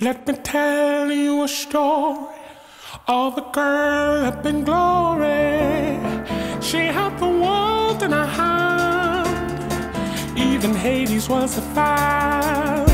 Let me tell you a story of a girl up in glory. She had the world in her hand, even Hades was a fan.